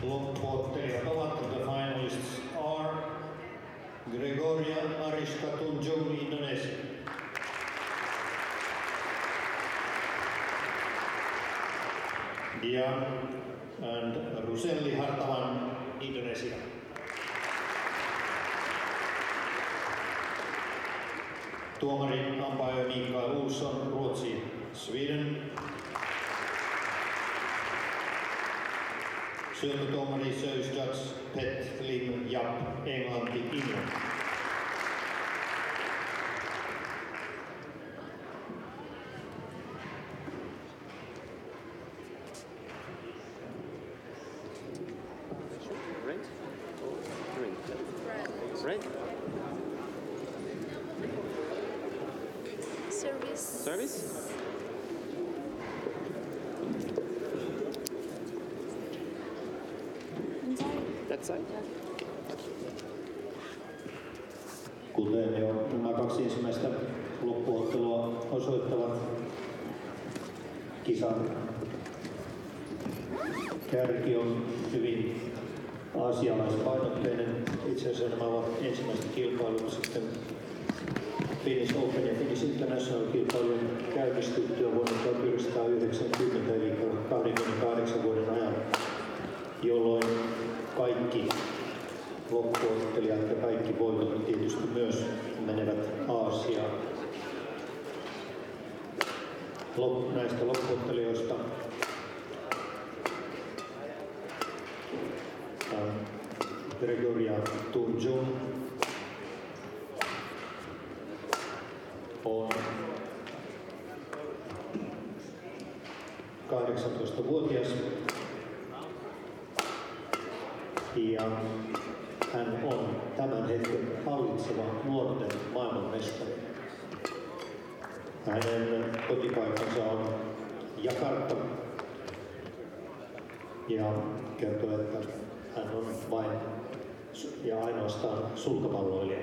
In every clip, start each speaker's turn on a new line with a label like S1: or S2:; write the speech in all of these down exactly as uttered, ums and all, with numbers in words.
S1: Loppuottelijat ovat the finalists are Gregoria Mariska Tunjung, Indonesia. Dia and Ruselli Hartavan, Indonesia. Tuomari umpire Mikael Olsson, Ruotsi, Sweden. Syöttötuomari Service Judge Pet Lim Japp, Englanti, England.
S2: Red or green? Red.
S3: Service.
S2: Service? That side?
S1: Kuten jo nämä kaksi ensimmäistä loppuottelua osoittavat, kisan kärki on hyvin aasialaispainotteinen. Itse asiassa nämä ovat ensimmäiset kilpailut sitten Finnish Open ja Finnish International -kilpailujen käynnistyttyä vuonna tuhatyhdeksänsataayhdeksänkymmentä eli kaksikymmentäkahdeksan vuoden ajan, jolloin kaikki loppuottelijat ja kaikki voitot tietysti myös menevät Aasiaan. Lop, näistä loppuottelijoista Gregoria Tunjung on kahdeksantoistavuotias ja hän on tämän hetken hallitseva nuorten maailmanmestari. Hänen kotipaikkansa on Jakarta ja kertoo, että hän on vain ja ainoastaan sulkapalloilija.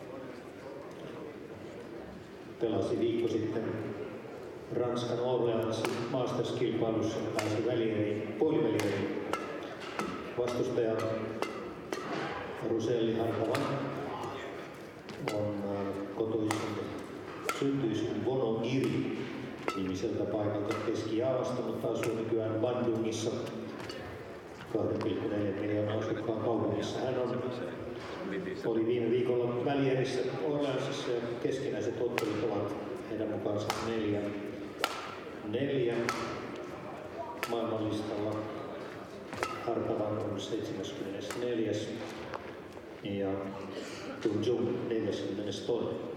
S1: Pelasi viikko sitten Ranskan Orleansin Masters-kilpailussa ja pääsi välieriin, puolivälieriin. Vastustaja Ruselli Hartava on kotoisin syntyisin Wonogiri nimiseltä paikalta Keski-Jaavasta, mutta asuu nykyään Bandungissa kaksi pilkku neljä miljoonaa asukkaan kaupungissa. Hän on, oli viime viikolla välierissä Orleansissa ja keskinäiset ottelut ovat heidän mukaansa neljä, neljä maailmanlistalla. Hartavan on seitsemänkymmentäneljä ja Tunjung neljäkymmentäkaksi.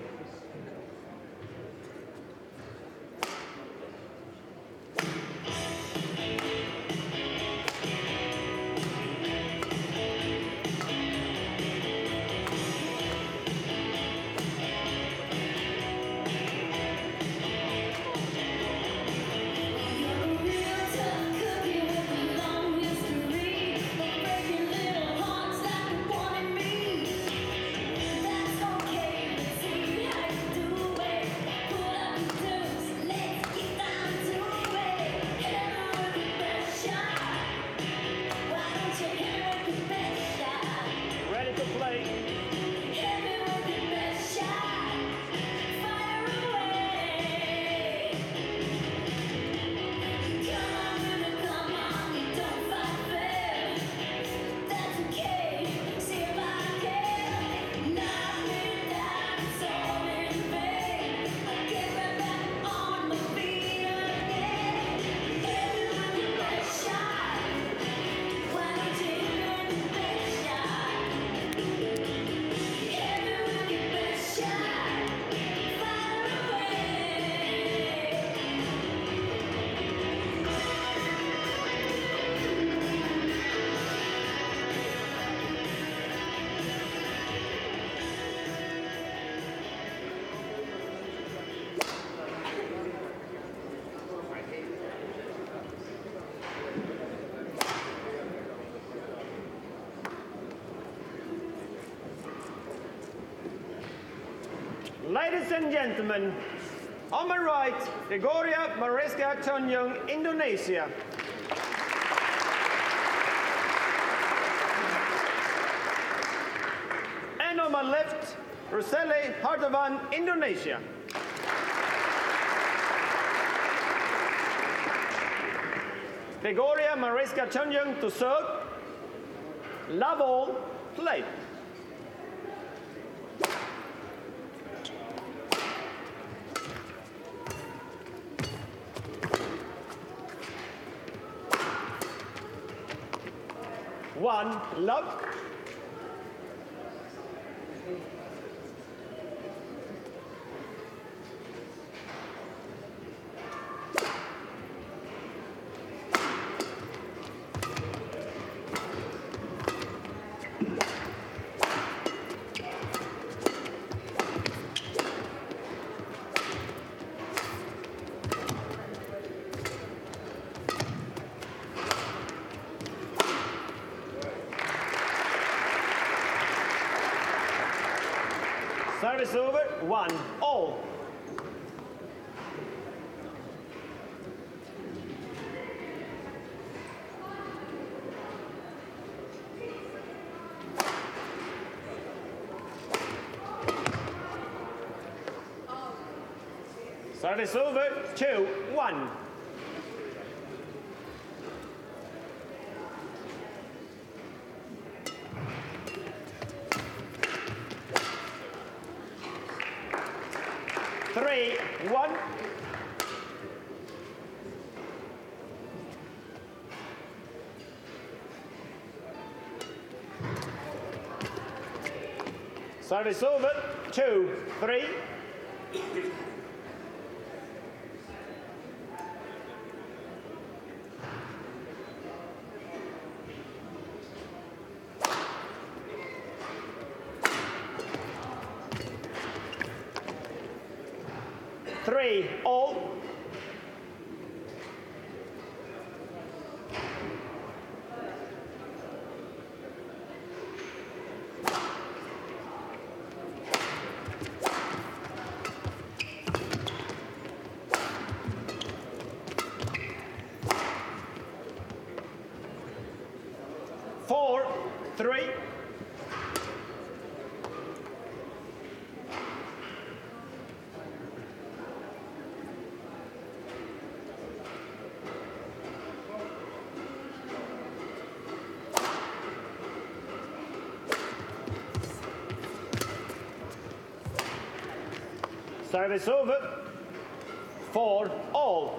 S4: Ladies and gentlemen, on my right, Gregoria Mariska Tunjung, Indonesia. my left, Roseli Hartawan, Indonesia. Gregoria Mariska Chunjung to serve. Love all, play. One, love. Service over, one, all. Service over, two, one. Three, one. Service over, two, three. Three, all. Four, three. Service over, four, all.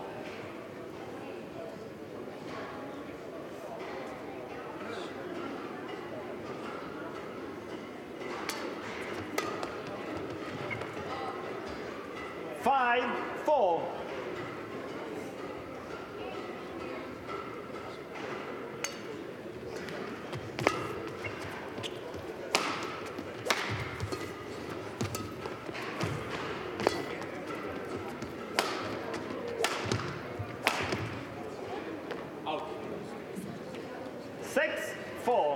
S4: Five, four. Six, four.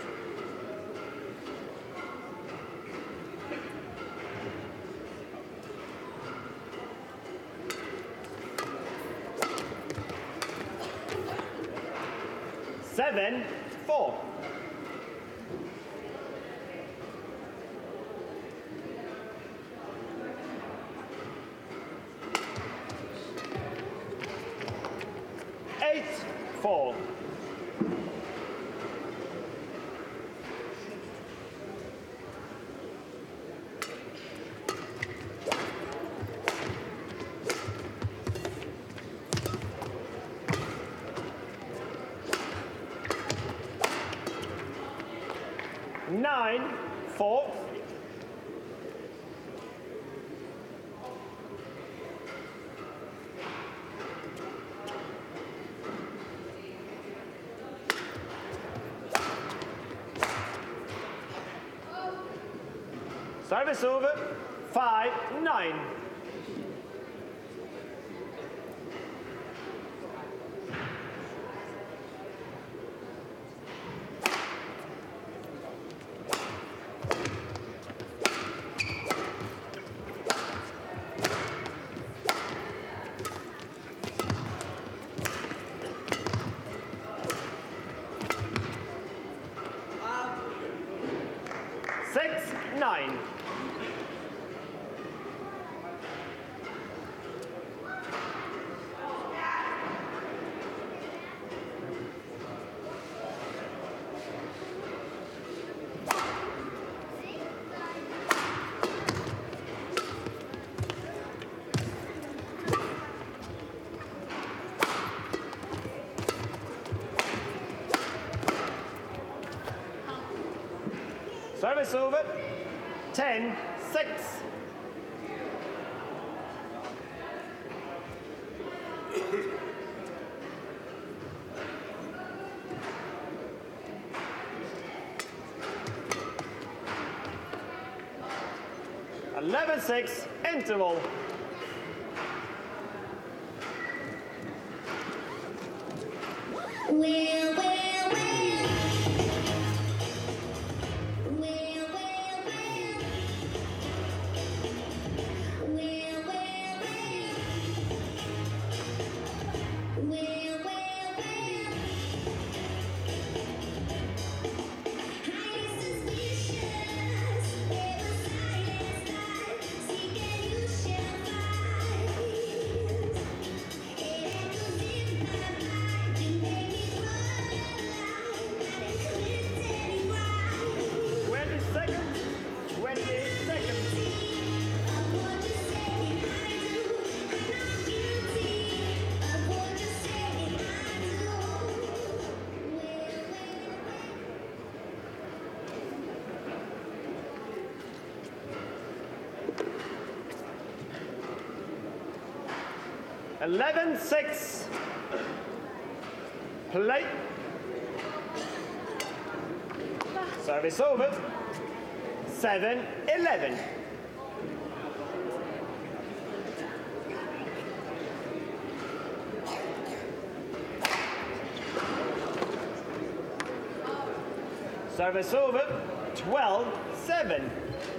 S4: Seven, four. Eight, four. Nine, four. Service over, five, nine. Six, nine. nine. Service over. ten six. eleven six interval.
S3: Well, well, well. Well, well, well. Well, well, well. Well, well, well. Highly suspicious. There was silence light. Seek and you shall find. It echoes in my mind. You make me come alive. Not into it anymore.
S4: twenty seconds. twenty-eight seconds.
S3: Of what you say I do, and I'm guilty of what you say I do. Well, well, well.
S4: eleven six. Play. Service over. seven eleven. Service over. twelve seven.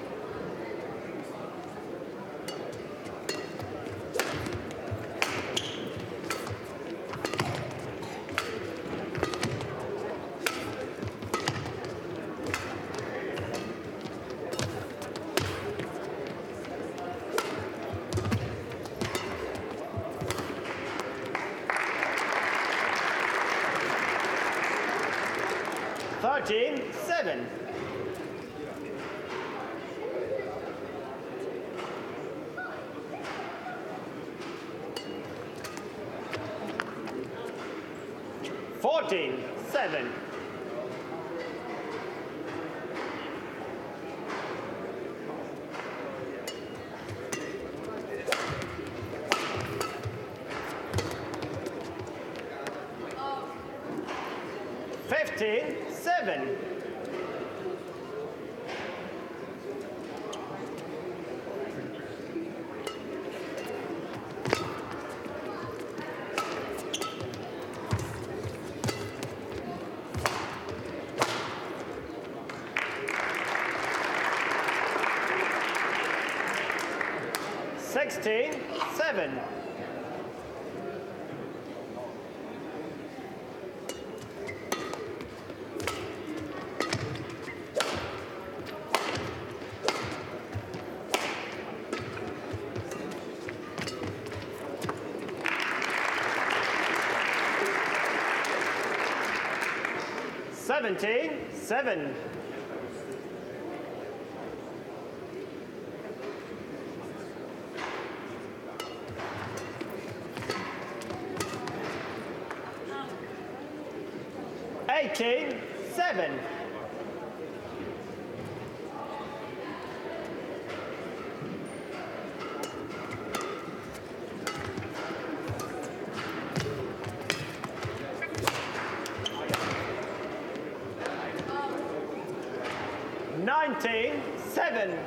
S4: thirteen seven. fourteen seven. fifteen seven. sixteen seven. seventeen seven. eighteen seven. nineteen seven.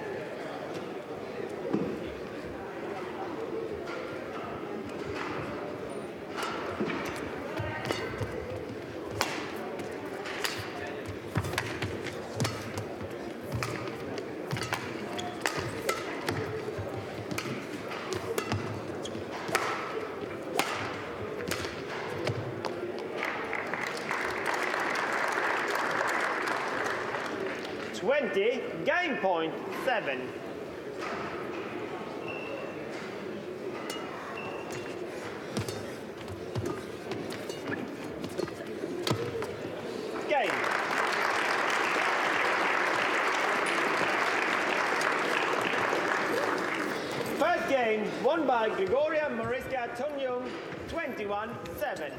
S4: twenty, game point seven. Game. Third game won by Grigoria Mariska Tunjung, twenty-one seven.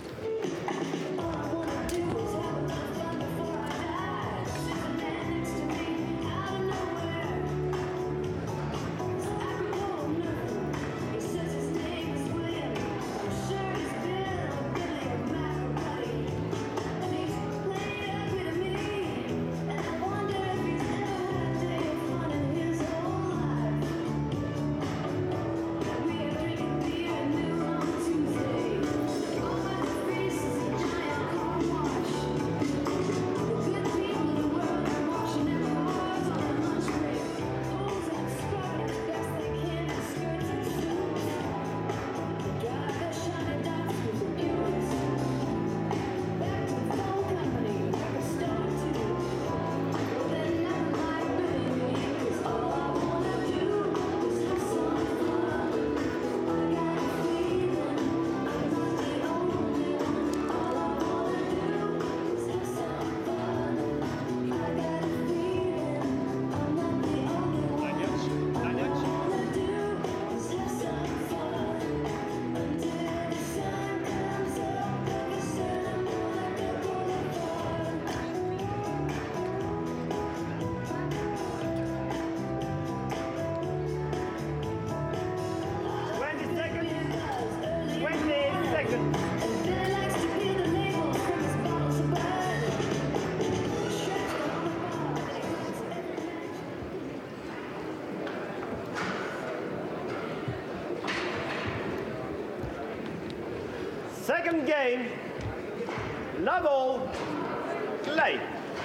S4: Second game, love all, play.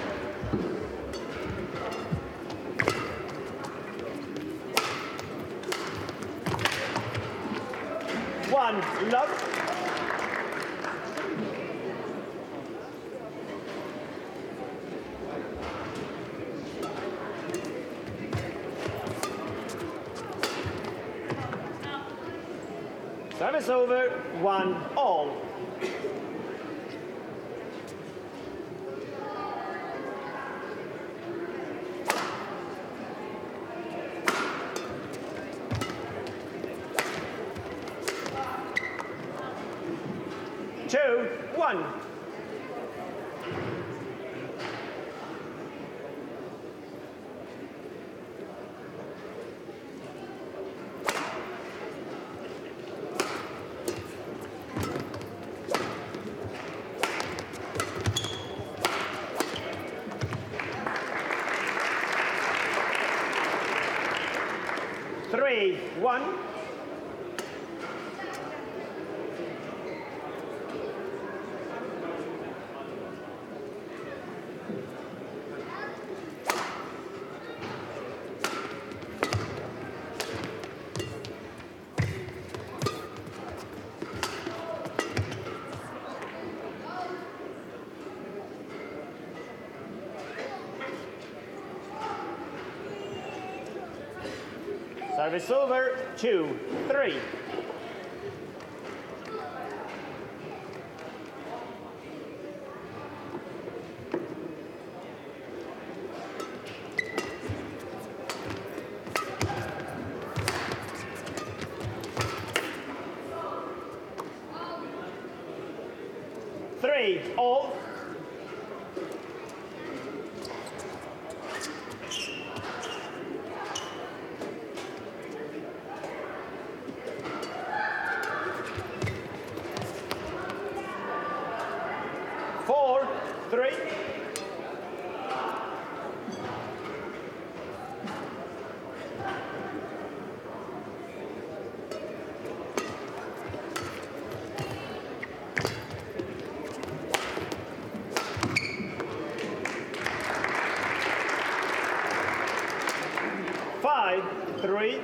S4: One, love. Service over, one all. Two, one. Three, one. Service over, two, three. Three, all. Four, three. Five, three.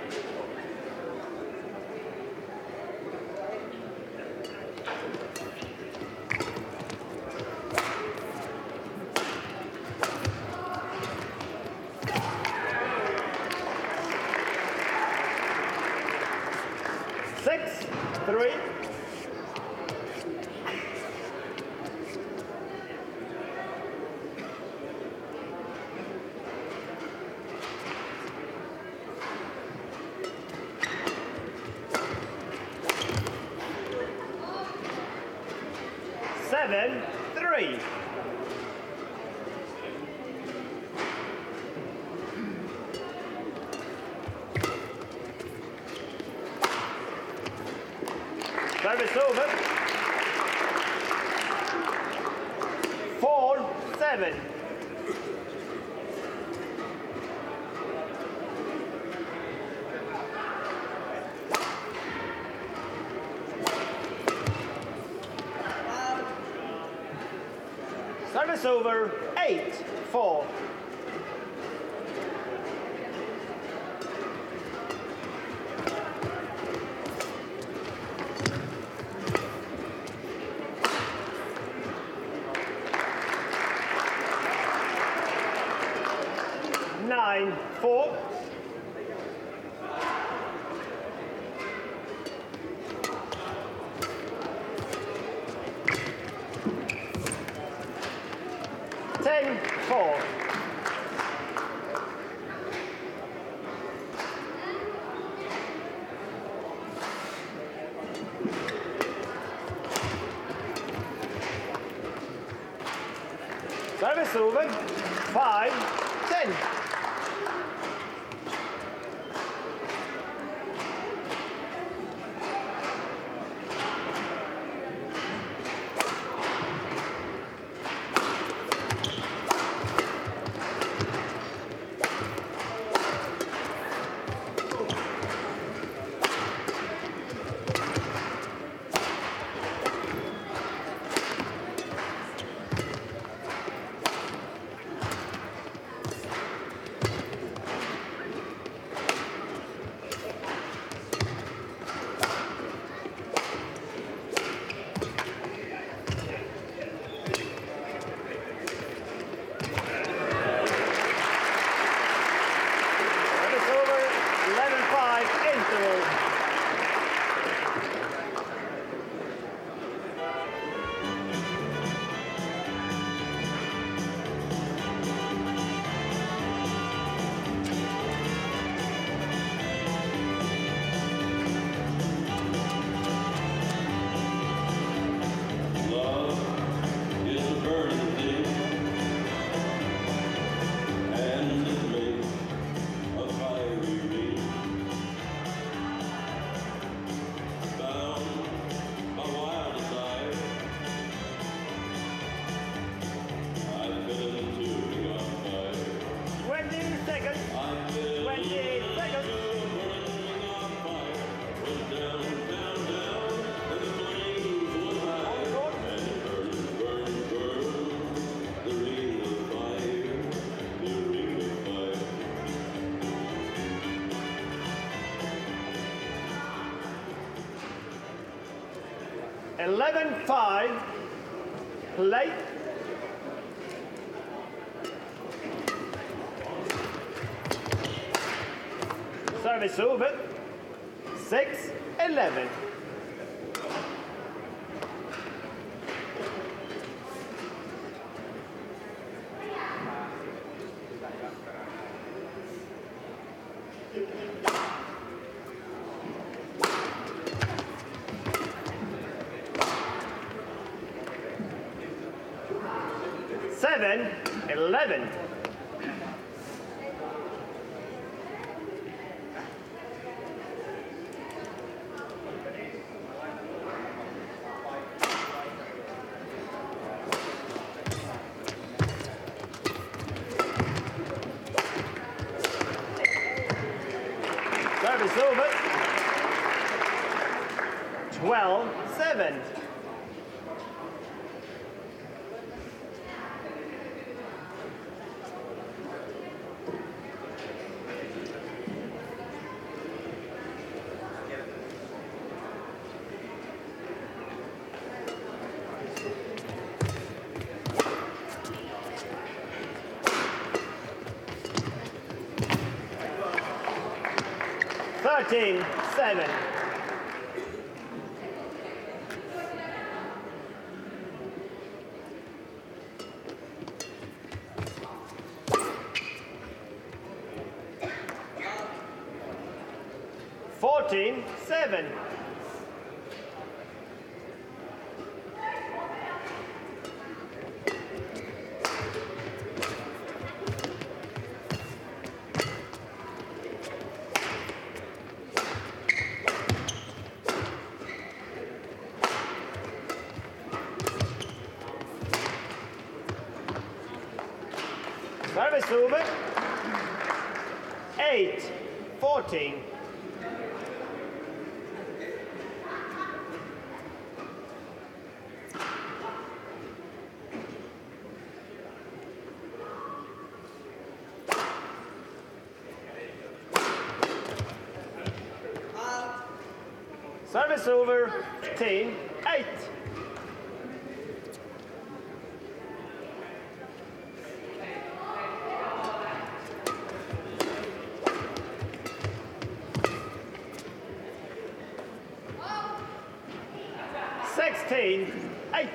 S4: Service over. Four, seven. Service over. Eight, four. Nine, four. Ten, four. Service over. Five, ten. Service over. Eleven, five. Interval.
S5: Love is a burning thing, and it makes a fiery ring. Bound by wild desire, I fell into the ring of fire.
S4: Twenty seconds.
S5: I fell
S4: Twenty
S5: into
S4: seconds.
S5: the burning ring of fire. Went down, down, down, and the flames was high. And it burned, burned, burned, the ring of fire, the ring of fire.
S4: Eleven, five. Play. Service over. Six, eleven. Seven, eleven. Service over. Twelve, seven. Thirteen, seven. Fourteen, seven. Service over. eight fourteen. Service over. fifteen eight. sixteen eight.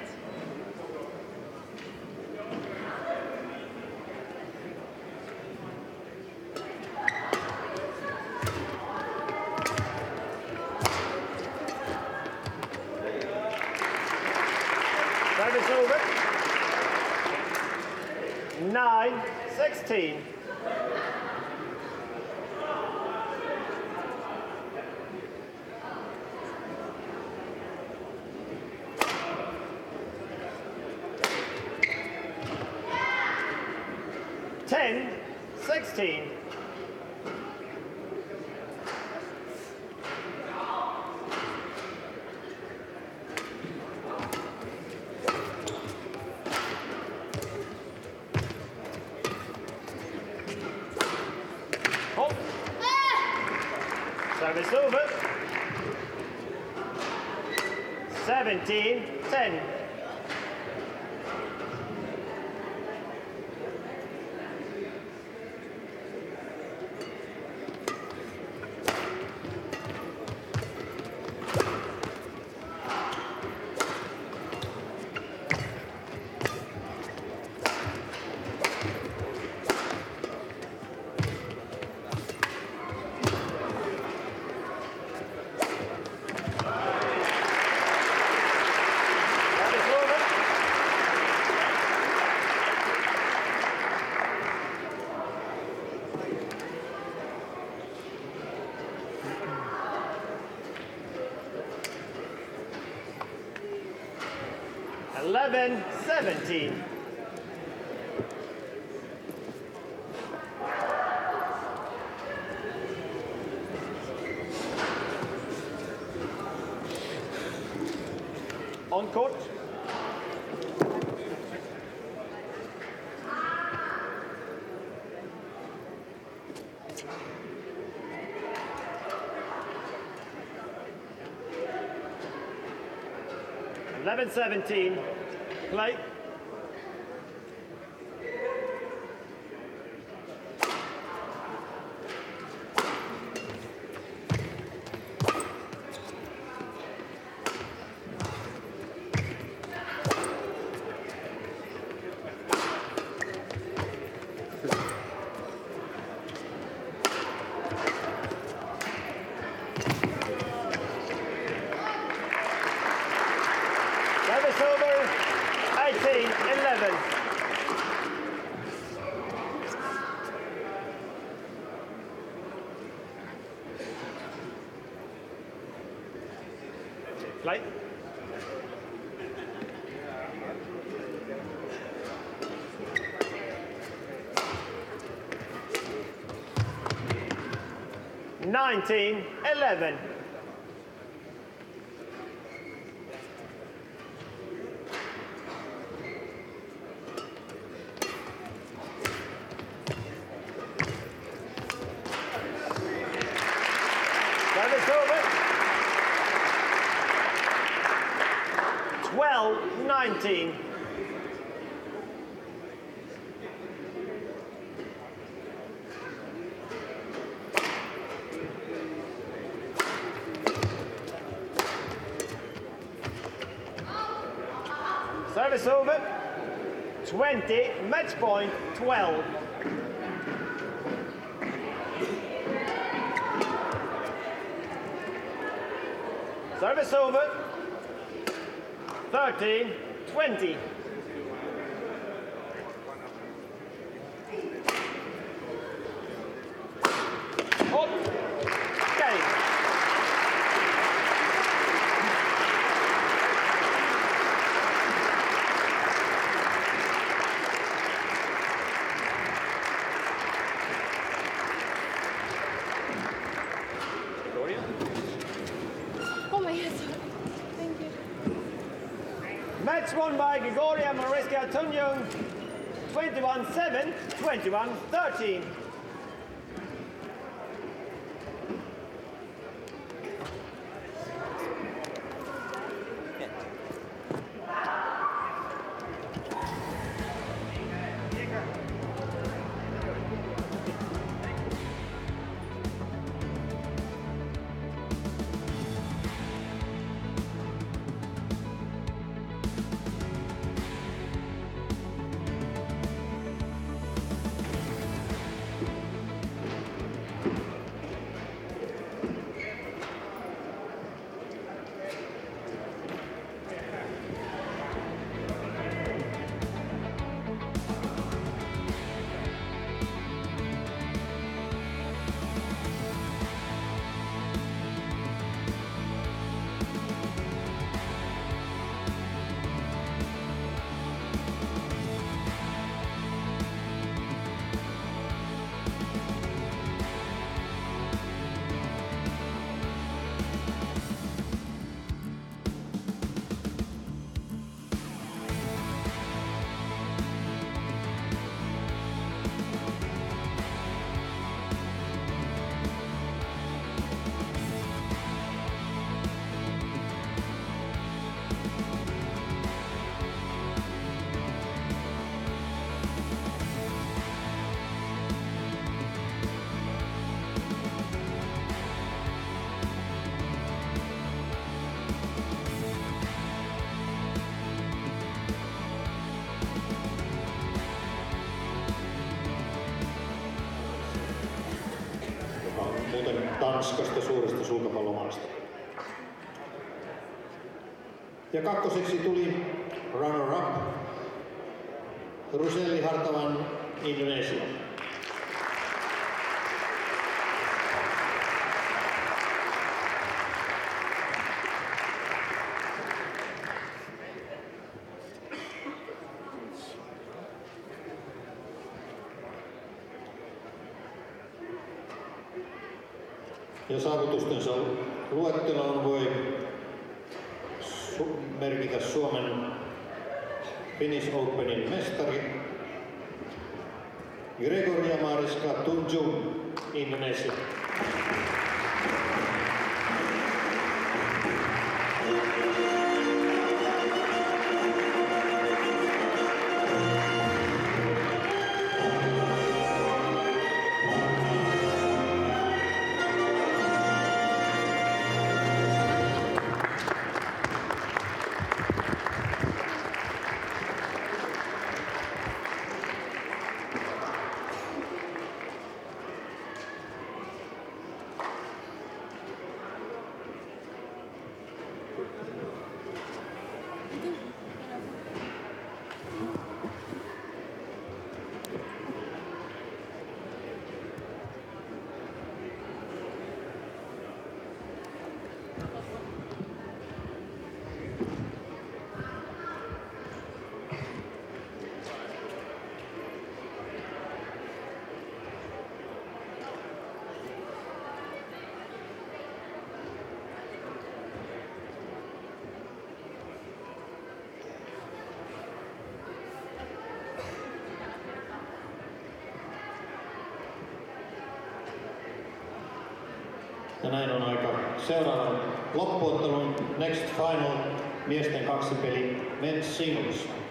S4: Service over. nine sixteen. ten sixteen. Hold. Service over. seventeen ten. Service over. eleven seventeen. On court. eleven seventeen. Play. Service over. eighteen eleven. Play. nineteen eleven. Service over. twelve nineteen. Service over. twenty, match point twelve. Service over. thirteen twenty. Hold. Game. Match won by Grigoria Mariska Tunjung, twenty-one seven, twenty-one thirteen.
S1: Muuten Tanskasta suuresta sulkapallomaasta. Ja kakkoseksi tuli runner-up Ruselli Hartavan Indonesia. Ja saavutustensa luetteloon voi su- merkitä Suomen Finnish Openin mestari Grigoria Mariska Tunjung, Indonesia. Ja näin on aika seuraavan loppuottelun Next Final miesten kaksipeli Men's Singles.